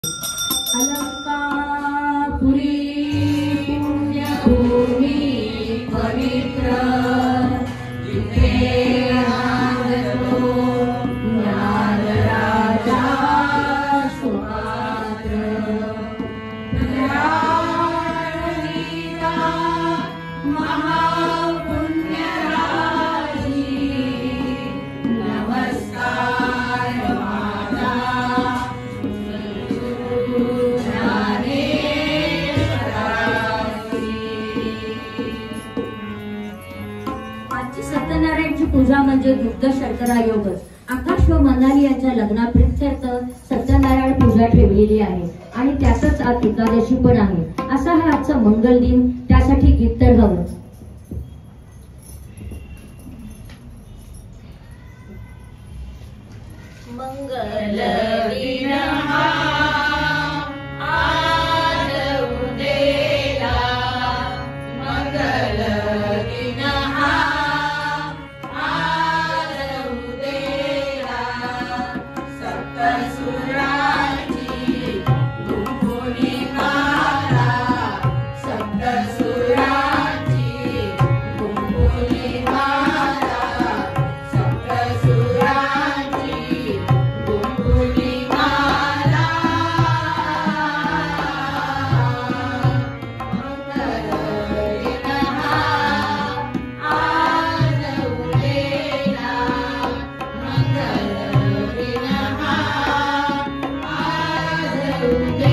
अलंकापुरी पुण्यभूमी पवित्र जिथे नांदतो ज्ञानराजा सुपात्र ज्ञानगीता महापुण्यराजी नमस्कार माझा सत्यनारायणची पूजा म्हणजे दुग्ध शर्करा योगच. आकाश व मनाली यांच्या लग्नाप्रित्यर्थ सत्यनारायण पूजा ठेवलेली आहे आणि त्यातच आज एकादशी पण आहे. असा हा आजचा मंगल दिन. त्यासाठी गीत तर हवं. मंगल दिन आज उदेला मंगल दिन Today